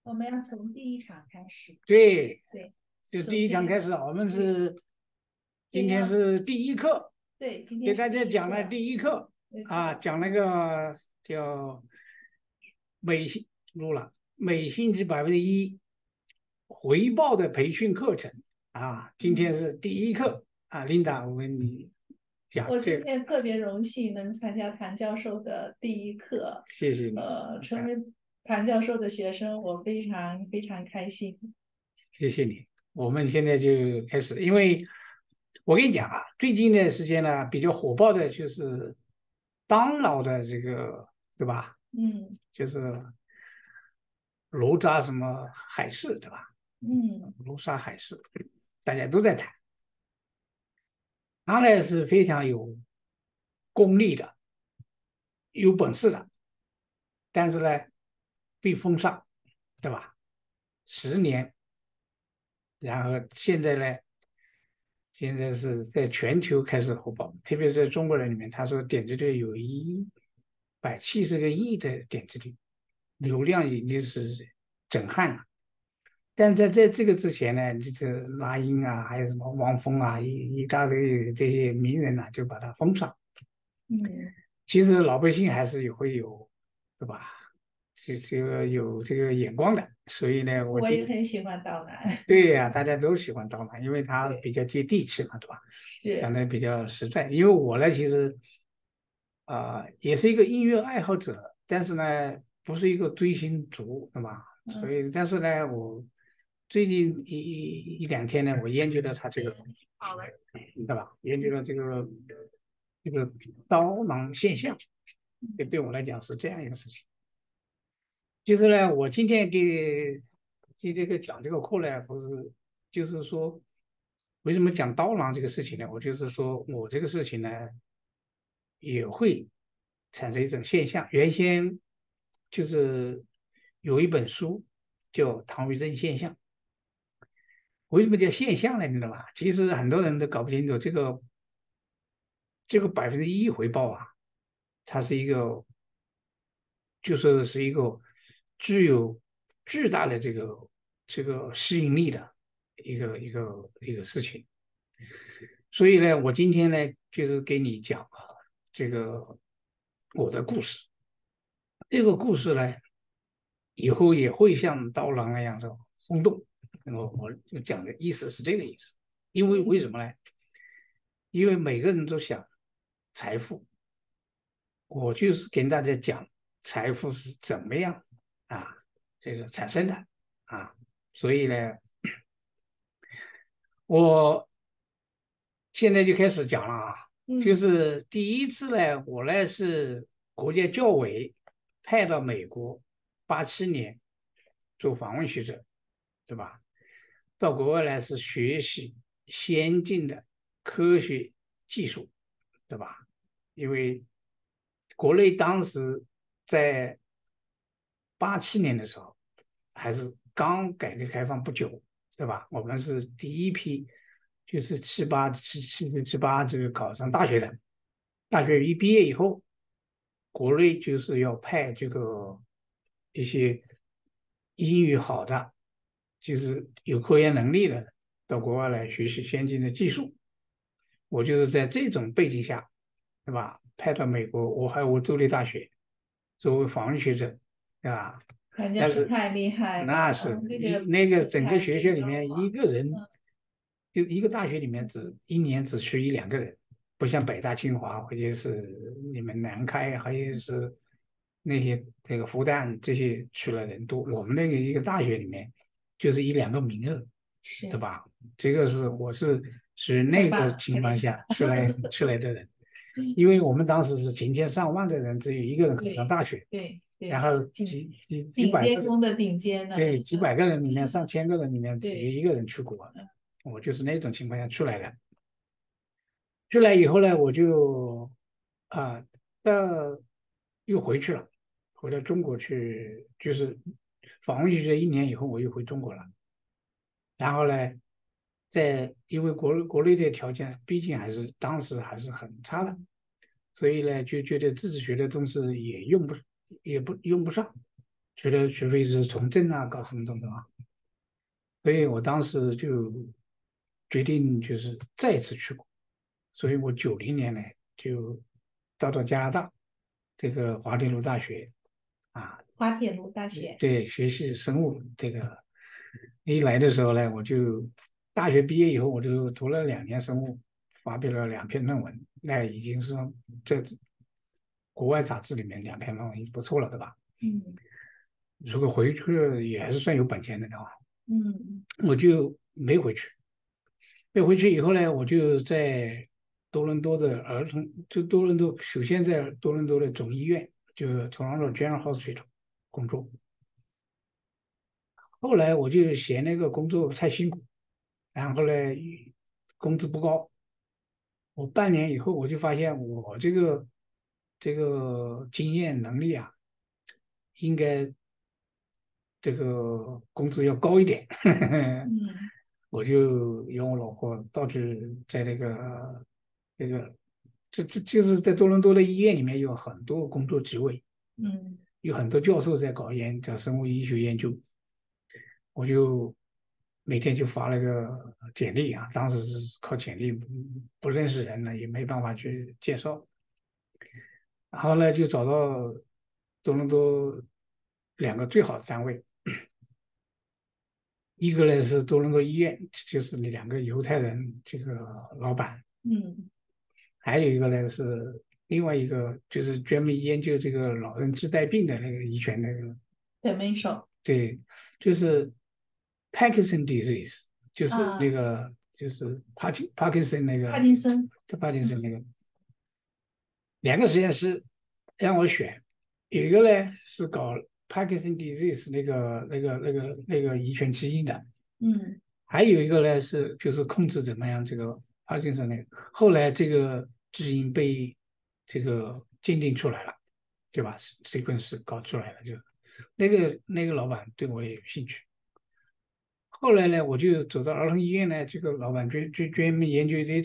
我们要从第一场开始。 对， 对， 就第一场开始，我们是今天是第一课， 对，今给大天是第一家讲了课， 第一课没错。 啊，讲那个叫每星期1%回报的培训课程啊，今天是第一课啊，琳达，我跟你讲我这个， 今天特别荣幸能参加谭教授的第一课， 谢谢你， 成为谭教授的学生，我非常非常开心。 谢谢你。我们现在就开始，因为我跟你讲啊，最近的时间呢，比较火爆的就是当老的这个，对吧？ 嗯就是罗扎什么海市，对吧？ 嗯罗莎海市，大家都在谈。他呢是非常有功力的，有本事的，但是呢被封杀，对吧？10年，然后现在是在全球开始火爆，特别是在中国人里面，他说点击率有170个亿的点击率，流量已经是震撼了。但在这个之前呢，就是那英啊，还有什么汪峰啊，一大堆这些名人啊，就把它封上。 嗯， 其实老百姓还是会有，对吧？这个有这个眼光的，所以呢， 我也很喜欢刀男。 对呀，大家都喜欢刀郎，因为他比较接地气嘛，对吧？讲是， 的比较实在。因为我呢，其实也是一个音乐爱好者，但是呢，不是一个追星族，对吧？所以，但是呢，我最近一两天呢，我研究了他这个东西，对吧？研究了这个刀郎现象，这对我来讲是这样一个事情。就是呢，我今天这个讲这个课呢，不是就是说，为什么讲刀郎这个事情呢？我就是说我这个事情呢，也会产生一种现象。原先就是有一本书叫《唐余正现象》，为什么叫现象呢？你知道吧？其实很多人都搞不清楚这个1%回报啊，它是一个，是一个具有巨大的这个吸引力的一个事情。所以呢，我今天呢就是给你讲这个我的故事。这个故事呢，以后也会像刀郎那样的轰动。我讲的意思是这个意思，因为为什么呢？因为每个人都想财富，我就是跟大家讲财富是怎么样啊这个产生的啊，所以呢，我现在就开始讲了啊，就嗯是第一次呢，我呢是国家教委派到美国87年做访问学者，对吧？到国外来是学习先进的科学技术，对吧？因为国内当时在87年的时候，还是刚改革开放不久，对吧？我们是第一批，就是七八这个考上大学的，大学一毕业以后，国内就是要派这个一些英语好的，就是有科研能力的，到国外来学习先进的技术。我就是在这种背景下，对吧？派到美国俄亥俄州立大学作为访问学者，对吧？ 谭教但是授太厉害了， 那是这个那个整个太学校里面一个人， 嗯就一个大学里面一年只去一两个人，不像北大、清华或者是你们南开，还有是那些这个复旦这些去了人多，我们那个一个大学里面就是一两个名额，对是吧？这个我是属于那个太棒了， 情况下出来的人，因为我们当时是成千上万的人，只有一个人考上对大学。 对对， 然后几顶百个人， 尖中的顶尖的， 对，几百个人里面，上千个人里面，只有对， 一个人出国，我就是那种情况下出来的。出来以后呢，我就啊，到又回去了，回到中国去，就是访问学这1年以后，我又回中国了。然后呢，因为国内的条件毕竟当时还是很差的，所以呢，就觉得自己学的东西也用不上， 觉得学费是从政啊，搞什么的啊，所以我当时就决定就是再次出国，所以我90年呢就到加拿大这个滑铁卢大学啊， 滑铁卢大学。 对，学习生物这个。一来的时候呢，我就大学毕业以后，我就读了2年生物，发表了2篇论文，那已经是在国外杂志里面2篇论文已经不错了，对吧？ 嗯如果回去也还是算有本钱的话， 嗯我就没回去。没回去以后呢，我就在多伦多的儿童，就多伦多，首先在多伦多的总医院，就 Toronto General Hospital 工作。后来我就嫌那个工作太辛苦，然后呢，工资不高。我半年以后，我就发现我这个经验能力啊，应该这个工资要高一点。 嗯我就用我老婆到处在这个就是在多伦多的医院里面有很多工作职位， 嗯有很多教授在搞生物医学研究，我就每天就发了个简历啊，当时是靠简历，不认识人呢，也没办法去介绍。然后呢，就找到多伦多2个最好的单位，一个呢是多伦多医院，就是那2个犹太人这个老板， 嗯， 还有一个呢是另外一个就是专门研究这个老人痴呆病的那个遗传那个， 对，没手对，就是 Parkinson disease，就是那啊， 个就是帕金森那帕个， 金森。 叫帕金森那个。2个实验室让我选，有一个呢是搞 Parkinson disease 那个遗传基因的， 嗯还有一个呢是就是控制怎么样这个帕金森那个。后来这个基因被这个鉴定出来了，对吧？sequence 搞出来了，就那个老板对我也有兴趣。后来呢，我就走到儿童医院呢，这个老板专门研究的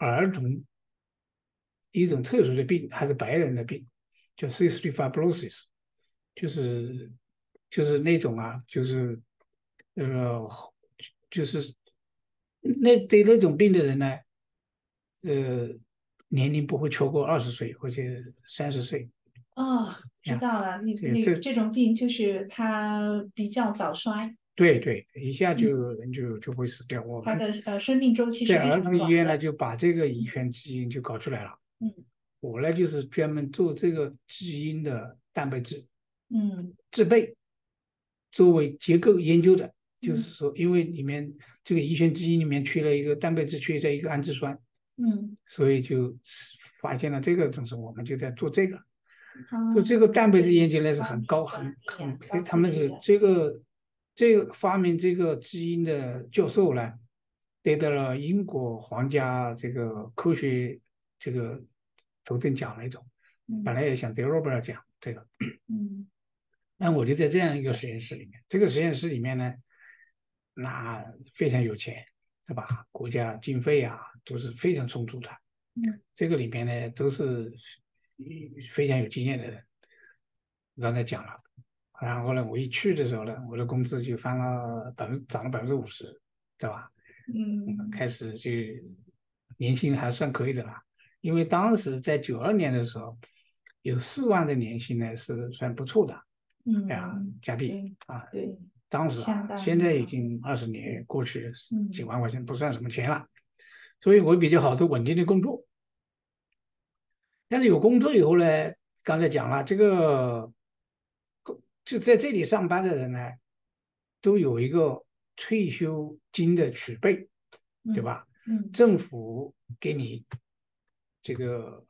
一种特殊的病，还是白人的病，叫 cystic fibrosis，就是就是那种啊，就是呃，就是对那种病的人呢，呃，年龄不会超过20岁或者30岁哦，知呀。 道了， 对，这这种病就是他比较早衰。 对对，一下就嗯， 人就会死掉。我他们的生命周期是非常在儿童医院呢， 短的。 就把这个遗传基因就搞出来了。 嗯我呢，就是专门做这个基因的蛋白质嗯制备，作为结构研究的。就是嗯说，因为里面这个遗传基因里面缺了一个蛋白质，缺在一个氨基酸， 嗯， 所以就发现了这个正是我们就在做这个。 啊， 就这个蛋白质研究呢是高很高专业很， 高他们是科技的。 这个发明这个基因的教授呢，得到了英国皇家这个科学这个头等奖那种，本嗯来也想得诺贝尔奖这个。 嗯那我就在这样一个实验室里面，这个实验室里面呢，那非常有钱，是吧？国家经费啊都是非常充足的。 嗯这个里面呢都是非常有经验的人。刚才讲了，然后呢，我一去的时候呢，我的工资就涨了50%，对吧？ 嗯开始就年薪还算可以的了，因为当时在92年的时候，有4万的年薪呢是算不错的，哎呀， 嗯， 加币对啊。 对， 当时啊， 相当现在已高。 经20年过去，几嗯万块钱不算什么钱了，所以我比较好做稳定的工作。但是有工作以后呢，刚才讲了，这个就在这里上班的人呢，都有一个退休金的储备，对嗯吧？ 嗯政府给你这个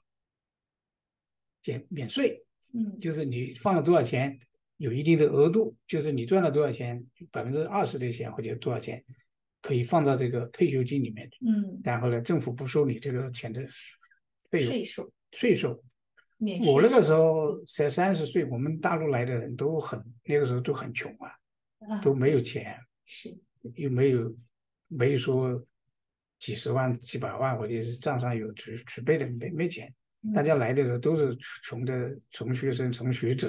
免税， 嗯就是你放了多少钱，有一定的额度，就是你赚了多少钱，20%的钱或者多少钱，可以放到这个退休金里面去。 嗯， 然后呢，政府不收你这个钱的费用税收税收。 免我那个时税收。 候才30岁，我们大陆来的人那个时候都很穷啊，都啊， 没有对， 钱， 是。 又没有说几十万、几百万，或者是账上有储备的，没钱。大家嗯来的时候都是穷学生、穷学者，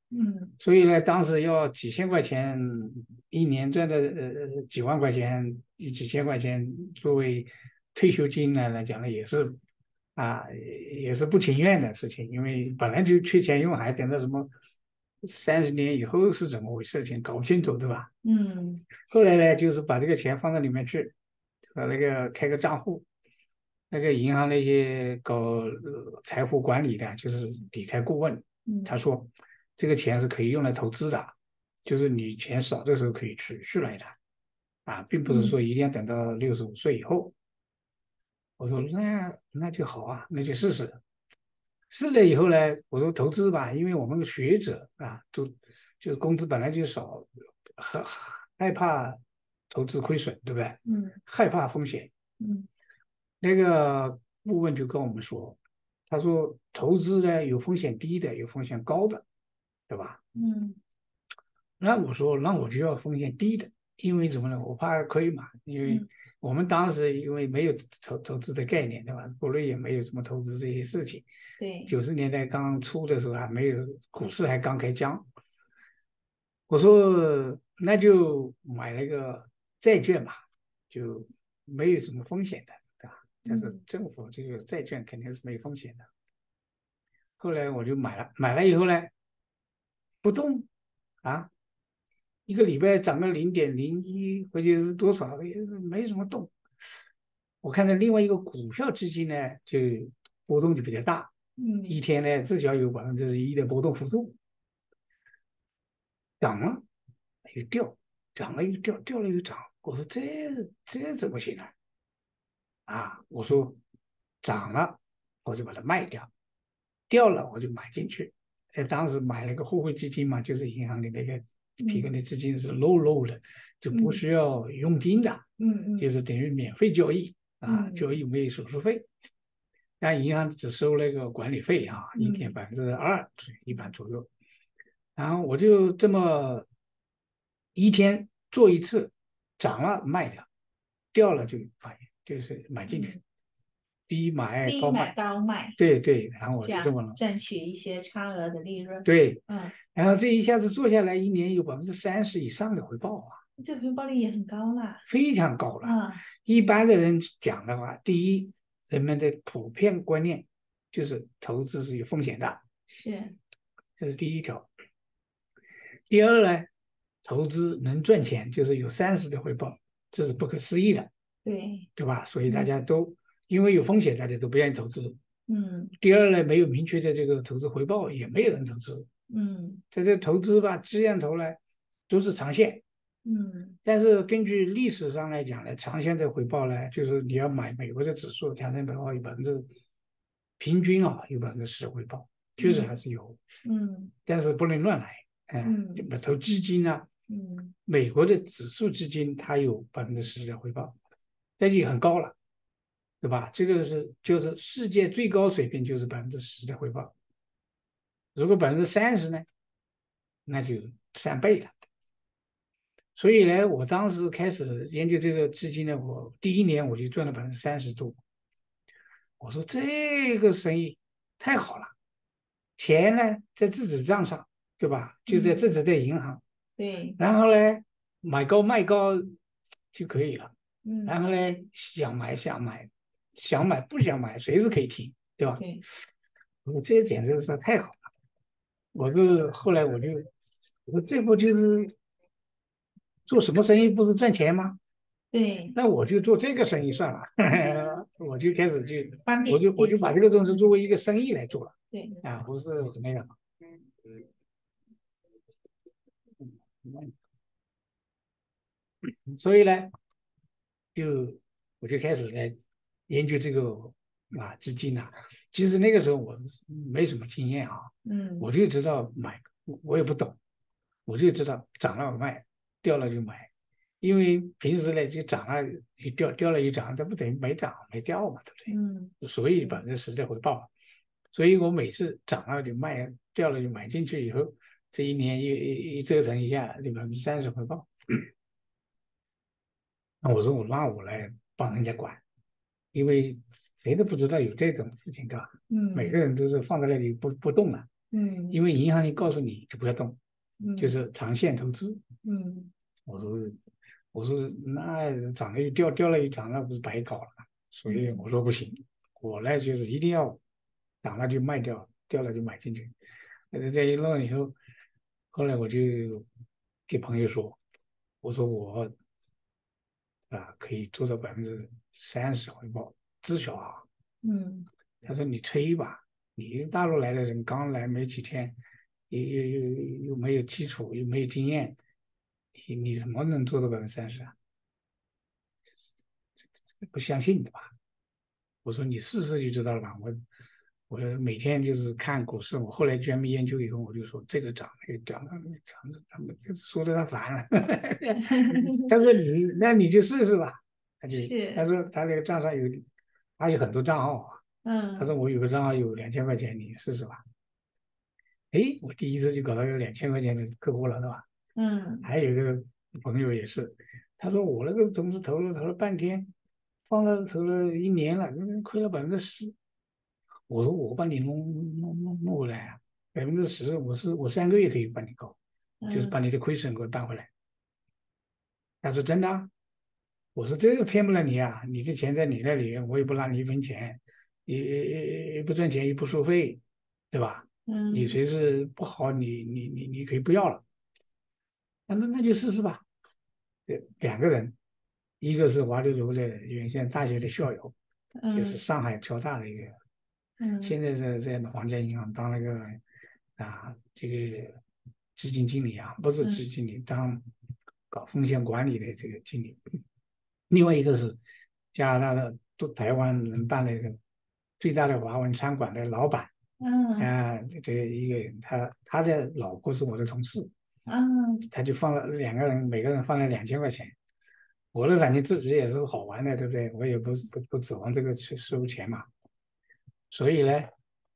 嗯所以呢，当时要几千块钱一年赚的几万块钱、几千块钱作为退休金来讲呢，也是也是不情愿的事情，因为本来就缺钱用，还等到什么30年以后是怎么回事情搞不清楚，对吧？ 嗯后来呢，就是把这个钱放到里面去，那个开个账户，那个银行那些搞财富管理的，就是理财顾问，他嗯说这个钱是可以用来投资的，就是你钱少的时候可以储蓄来的，并不是说嗯一定要等到65岁以后。我说那就好啊，那就试试。试了以后呢，我说投资吧，因为我们学者就是工资本来就少，很害怕投资亏损，对不对？ 嗯害怕风险。 嗯那个顾问就跟我们说，他说投资呢有风险低的，有风险高的，对吧？ 嗯那我说那我就要风险低的，因为什么呢？我怕亏嘛，因为嗯， 我们当时因为没有投资的概念，对吧？国内也没有什么投资这些事情。 对， 90年代刚出的时候还没有，股市还刚开张。我说那就买了个债券吧，就没有什么风险的，对吧？但是嗯政府这个债券肯定是没风险的。后来我就买了，买了以后呢，不动啊，一个礼拜涨个0.01，或者是多少，也是没什么动。我看到另外一个股票基金呢，就波动就比较大，一嗯天呢至少有1%的波动幅度，涨了又掉，涨了又掉，掉了又涨。我说这怎么行呢？我说涨了我就把它卖掉，掉了我就买进去。当时买了个互惠基金嘛，就是银行的那个提供嗯的资金是 low 的，就不嗯需要佣金的，就嗯是等于免费交易交嗯易没有手续费，但银行只收那个管理费一天嗯 2%，一般左右。然后我就这么一天做一次，涨了卖掉，掉了就发现就是买进去， 嗯， 低买低买高卖， 高卖， 对，然后我这样就这么了， 赚取一些差额的利润。 对， 嗯， 然后这一下子做下来，一年有30%以上的回报这个回报率也很高啦。 非常高了。 嗯一般的人讲的话，第一，人们的普遍观念就是投资是有风险的， 是， 这是第一条。第二呢，投资能赚钱，就是有30的回报，这是不可思议的， 对， 对吧？所以大嗯家都因为有风险，大家都不愿意投资。 嗯第二呢，没有明确的这个投资回报，也没有人投资。 嗯在这投资吧，这样投呢，都是长线。 嗯但是根据历史上来讲呢，长线的回报呢，就是你要买美国的指数，长线回报平均有10%的回报，确实还嗯是有， 嗯但是不能乱来。 嗯投基金呢， 嗯美国的指数基金它有10%的回报，这就很高了，对吧？这个就是世界最高水平就是10%的回报，如果30%呢，那就3倍了。所以呢，我当时开始研究这个基金呢，我第一年我就赚了30%多。我说这个生意太好了，钱呢在自己账上，对吧？就在嗯， 自己的银行， 对， 然后呢买高卖高就可以了。然嗯后呢想买想买，想买不想买随时可以停，对吧？ 对我说这简直是太好了。后来我说这不就是做什么生意不是赚钱吗？ 对， 那我就做这个生意算了，我就开始方我就我便业绩。 就把这个东西作为一个生意来做了对， 不是那个，所以呢，我就开始来研究这个基金其实那个时候我没什么经验我嗯就知道买，我也不懂，我就知道涨了卖，掉了就买，因为平时呢就涨了一掉，掉了一涨，这不等于没涨没掉嘛，对不嗯对？所以10%的回报，所以我每次涨了就卖，掉了就买进去以后，这一年一折腾一下，就30%回报。那我说我来帮人家管，因为谁都不知道有这种事情，对吧？每个嗯人都是放在那里不动了。 嗯因为银行里告诉你就不要动，就嗯是长线投资。 嗯我说我说那涨了又掉，掉了又涨，那不是白搞了吗？所以嗯我说不行，我呢就是一定要涨了就卖掉，掉了就买进去。这一弄以后，后来我就给朋友说，我说我可以做到30%回报，至少啊。 嗯他说你吹吧，你大陆来的人刚来没几天，又没有基础，又没有经验，你怎么能做到30%啊？不相信的吧？我说你试试就知道了吧。我每天就是看股市，我后来专门研究以后，我就说这个涨那个涨，涨他们就是说的他烦了。他说那你就试试吧。他是说他那个账上他有很多账号啊。他说嗯我有个账号有2000块钱，你试试吧。诶，我第一次就搞到有2000块钱的客户了，是吧？ 嗯还有一个朋友也是，他说我那个总是投了半天，投了1年了，亏了10%。我说我帮你弄回来啊，10%，我3个月可以帮你搞，就是把嗯你的亏损给我担回来。他说真的啊。我说这个骗不了你啊，你的钱在你那里，我也不拿你1分钱，也不赚钱，也不收费，对吧？你嗯随时不好，你可以不要了。那就试试吧。2个人，一个是华刘罗的原先大学的校友，就是嗯上海交大的一个，现嗯在在皇家银行当那个这个基金经理啊，不是基嗯金经理，当搞风险管理的这个经理。另外一个是加拿大的台湾人办的一个最大的华文餐馆的老板嗯这一个人，他的老婆是我的同事。 嗯他就放了2个人，每个人放了2000块钱。我的反正自己也是好玩的，对不对？我也不指望这个去收钱嘛。所以呢，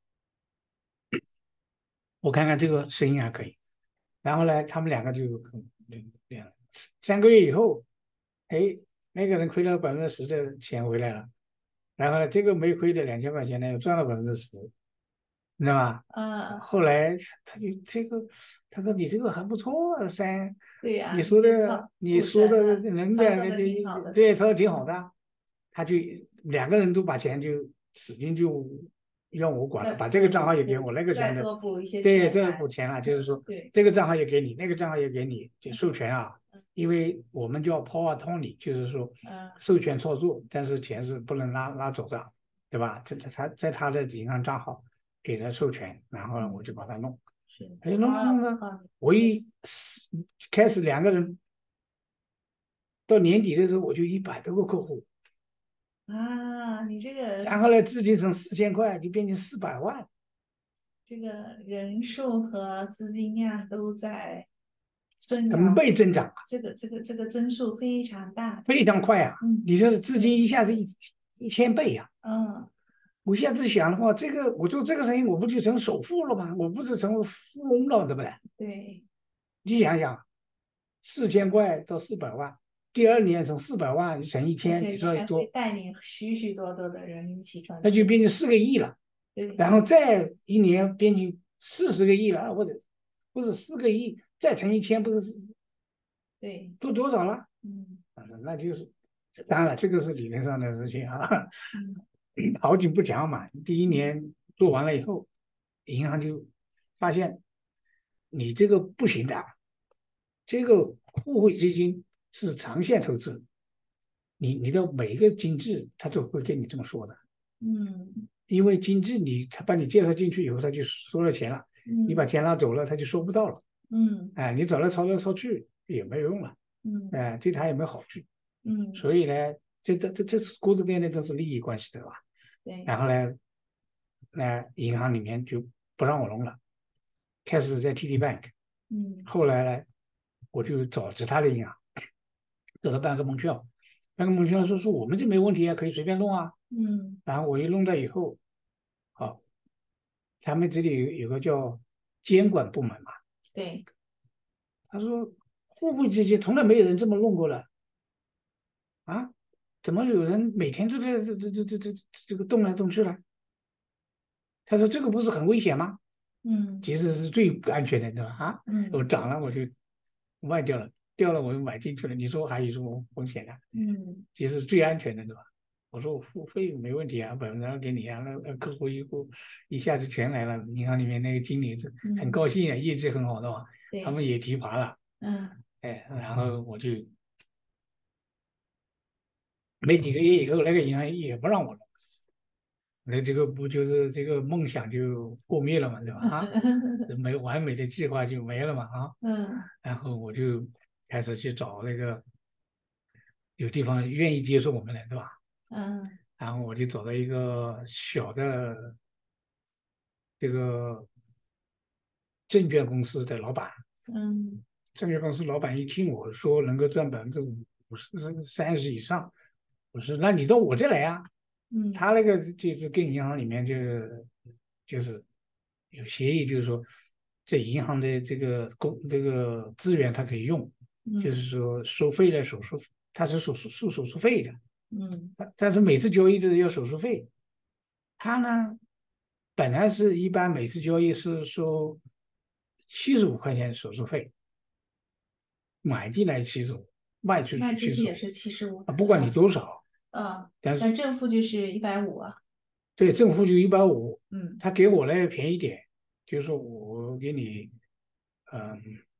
我看看这个生意还可以。然后呢，他们2个就变了。3个月以后，哎，那个人亏了10%的钱回来了，然后呢，这个没亏的2000块钱呢，又赚了10%，你知道吧？ 嗯， 后来他就他说你这个还不错啊， 对呀， 你你这你股说的神呢， 能的， 操作的挺好的。 对，操作挺好的。他就2个人都把钱就使劲就要我管了， 再把这个账号也给我，那个再账的， 多补一些对，这个钱来， 补钱了，就是说对， 这个账号也给你，那个账号也给你，就授权啊。 嗯因为我们叫 power Tony，就是说嗯授权操作，但是钱是不能拉走的，对吧？他在他的银行账号给他授权，然后呢我嗯， 就把它弄。 是哎，弄的， 啊， 我 yes 开始2个人，到年底的时候我就100多个客户。 啊，你这个然后呢，资金从4000块就变成400万。 这个人数和资金量都在增成长， 倍增长啊， 这个增速非常大。 非常快啊！ 嗯， 你说资金对， 一下子1000倍呀、 嗯， 我一下子想的话，我做这个生意，我不就成首富了吗？我不是成为富翁了，对不对？ 对， 你想想，4000块到400万，第二年从400万乘1000，你而且你还会说多， 带领许许多多的人一起赚那就钱。 变成4个亿了。 对然后再1年变成40个亿了，或者不是4个亿，再乘1000，不是对， 多少了？ 嗯那就是当然了，这个是理论上的事情啊。 嗯好景不长嘛。第一嗯年做完了以后，银行就发现你这个不行的，这个互惠基金是长线投资，你的每一个经济他都会跟你这么说的。 嗯因为经济他把你介绍进去以后，他就收了钱了，你把嗯钱拿走了，他就收不到了。 嗯哎，你找来抄来抄去也没有用了。 嗯哎，对他也没好处。 嗯， 所以呢，这是各种各样的都是利益关系的吧？ 对， 然后呢，那银行里面就不让我弄了，开始在 TD Bank。 嗯后来呢，我就找其他的银行，找到半个蒙券，半个蒙券说我们这没问题啊，可以随便弄啊。 嗯然后我一弄到以后，好，他们这里有个叫监管部门嘛。 对， 他说互惠基金从来没有人这么弄过了啊，怎么有人每天都在这个动来动去了？他说这个不是很危险吗？ 嗯其实是最安全的，对吧？啊，我嗯涨了我就卖掉了，掉了我又买进去了，你说还有什么风险呢？ 嗯其实是最安全的，对吧？我说我付费没问题啊，2%给你啊，那客户一下子全来了，银行里面那个经理就很嗯， 高兴啊，业绩很好的嘛，他对， 们也提拔了， 嗯哎，然后我就没几个月以后，那个银行也不让我了，那这个不就是这个梦想就破灭了嘛，对吧？啊，没完美的计划就没了嘛，啊， 嗯然后我就开始去找那个有地方愿意接受我们的，对吧？ 嗯然后我就找到一个小的这个证券公司的老板， 嗯证券公司老板一听我说能够赚50%、30%以上，我说那你到我这来啊。 嗯他那个就是跟银行里面就是有协议，就是说在银行的这个资源它可以用，就是嗯说收费的手续，它是收手续费的， 嗯但是每次交易都是要手续费。他呢，本来是一般每次交易是收75块钱手续费，买进来75，卖出卖去七十五出去也是75， 啊，不管你多少，但是但正负就是150啊。 对政府就150， 嗯， 他给我呢便宜点，就是说我给你嗯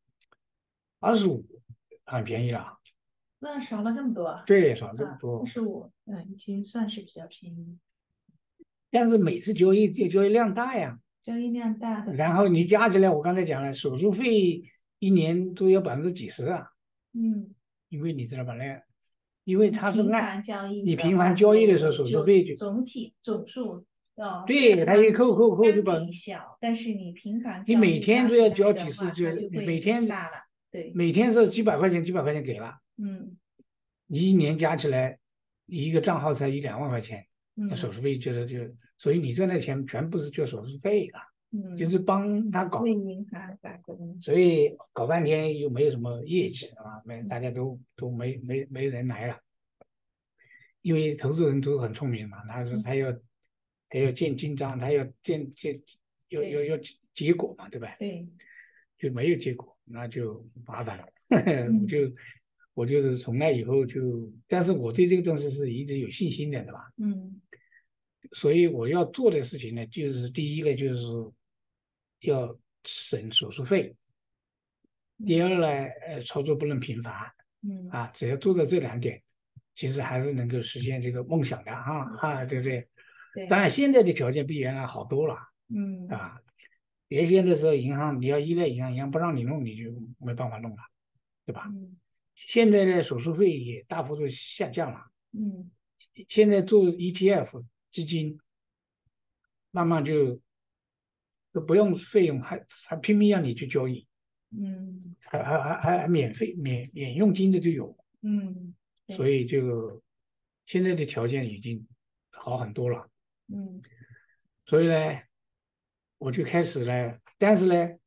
25，很便宜了， 那少了这么多啊？ 对，少这么啊，二多， 十五，已经算是比较便宜， 但是每次交易量大呀， 交易量大的然后话， 你加起来，我刚才讲了，手续费一年都要几十啊， 嗯， 因为你知道吧，因为你它是按频繁交易你的话频繁交易的时候，手续就费就总体总数，虽对， 然它它一扣就单把笔小，但是你频繁你交每天都易加起要交几次， 来的话， 就它就会每天大了。对， 每天是几百块钱，几百块钱给了。 嗯你一年加起来，你一个账号才1、2万块钱，那手嗯续费所以你赚的钱全部是交手续费的，就嗯， 是帮他搞， 为银行打工， 所以搞半天又没有什么业绩啊， 嗯大家都没人来了，因为投资人都很聪明嘛， 嗯， 他要见真章，他要见对要结果嘛，对吧？ 对， 就没有结果，那就麻烦了。 嗯我就是从那以后就，但是我对这个东西是一直有信心的，对吧？ 嗯所以我要做的事情呢，就是第一个就是要省手续费，第嗯二呢，操作不能频繁嗯， 啊，只要做到这2点，其实还是能够实现这个梦想的对不对？当对， 然现在的条件比原来好多了嗯啊。原先的时候，银行你要依赖银行，银行不让你弄，你就没办法弄了，对吧？ 嗯现在的手续费也大幅度下降了， 嗯现在做 ETF 基金，慢慢就都不用费用，还拼命让你去交易， 嗯还免费免佣金的就有， 嗯， 所对， 以现在的条件已经好很多了。 嗯所以呢，我就开始呢，但是呢，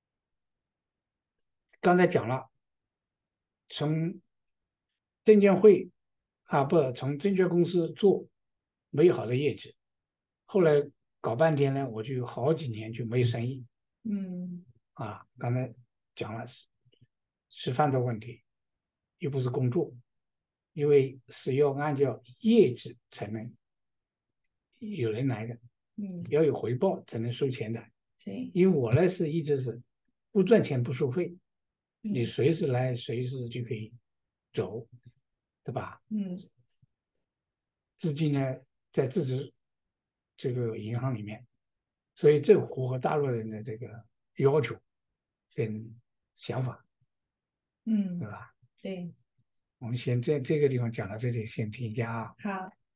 刚才讲了，从证监会不从证券公司做没有好的业绩，后来搞半天呢，我就有好几年就没有生意嗯刚才讲了吃饭的问题，又不是工作，因为是要按照业绩才能有人来的， 嗯， 要有回报才能收钱的。 对， 因为我呢一直是不赚钱不收费，你嗯随时来随时就可以走，对吧？ 嗯资金呢在自己这个银行里面，所以这符合大陆人的这个要求跟想法，对嗯， 吧？ 对， 我们先在这个地方讲到这里，先停一下啊。 好。